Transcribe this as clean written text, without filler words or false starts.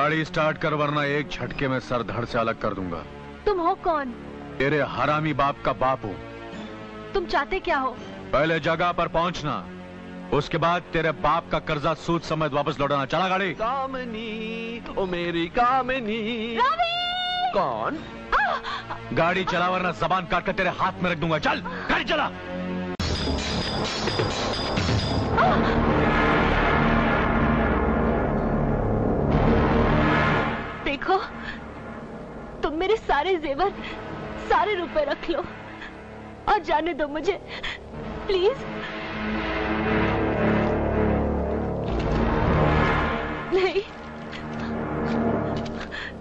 गाड़ी स्टार्ट कर वरना एक झटके में सर धड़ से अलग कर दूंगा। तुम हो कौन? तेरे हरामी बाप का बाप हूँ। तुम चाहते क्या हो? पहले जगह पर पहुंचना, उसके बाद तेरे बाप का कर्जा सूद समेत वापस लौटाना। चला गाड़ी। कामनी, ओ मेरी कामनी। रवि! कौन? गाड़ी चला वरना जबान काट कर तेरे हाथ में रख दूंगा। चल गाड़ी चला। देखो, तुम मेरे सारे जेवर, सारे रुपए रख लो और जाने दो मुझे, प्लीज।